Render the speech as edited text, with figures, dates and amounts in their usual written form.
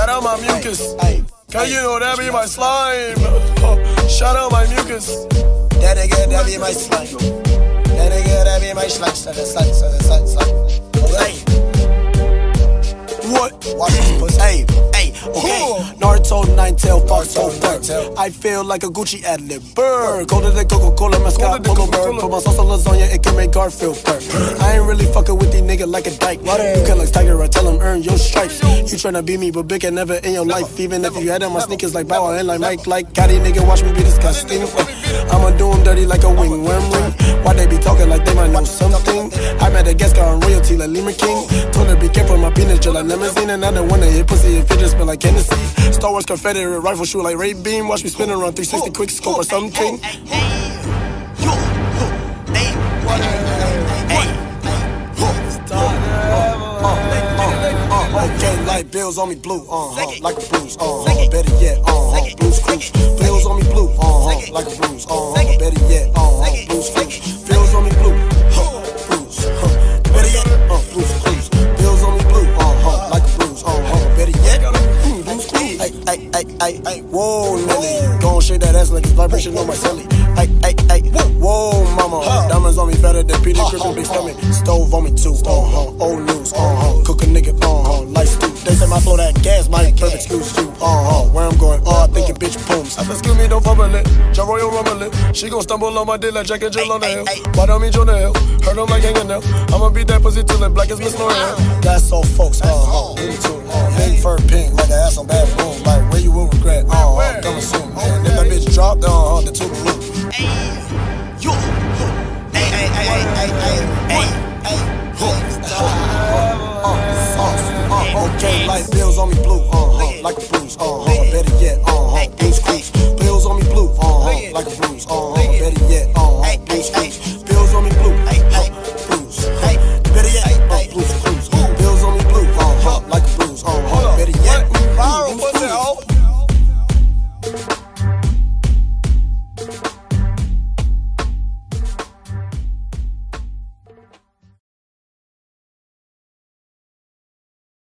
Shout out my mucus. Cause you know that be my slime. Shout out my mucus. That nigga, that be my slime. That nigga, that be my slime. Slime. Hey. What? Watch this pussy. Hey, okay. Naruto, nine-tail, Farto, I feel like a Gucci ad-lib. Burr, go to the Coca-Cola, mascot, polo bird. Put my sauce on lasagna, it can make Garfield purr. I ain't really fucking with these niggas like a dyke. You can like Tiger, I tell him earn your stripes. You tryna be me, but big and never in your life. Even if you had on my sneakers like Bow and like Mike, like got these nigga watch me be disgusting. I'ma do 'em dirty like a wing worm ring. Why they be talking like they might know something? I met a guest car on royalty like Lima King. Told her be careful, my penis just like limousine. And I don't wanna hit pussy if it just smell like Hennessy. Star Wars Confederate rifle shoot like Ray Beam. Watch me spin around 360 quick scope or something. Okay, like bills on me blue, like a bruise, better yet, blues cruise. Bills on me blue, like a bruise, better yet, blues cruise. Bills on me blue, bruise, better yet, blues cruise. Bills on me blue, like a bruise, better yet, blues cruise. Ay, whoa, Nelly, gon' shake that ass like it's vibration on my celly. Ay, whoa, mama, diamonds on me fatter than Peter Griffin, big stomach. Stove on me too, old news, cook a nigga, like stew. They say my flow that gas might perfect excuse you, where I'm going, I think your bitch pooms. Excuse me, don't fumble it, Ja Royal rumble it. She gon' stumble on my dick like Jack and Jill on the hill. Why don't me Jonah Hill? Heard on my gang and now I'ma beat that pussy till it black as Miss L'Oreal. That's all folks, into big fur pink, like an ass on bad boom. Like where you will regret, coming soon. If that bitch dropped, the two blue. Okay, like bills on me blue, like a bruise, better yet, blues cruise. Bills on me blue, like a bruise, better yet,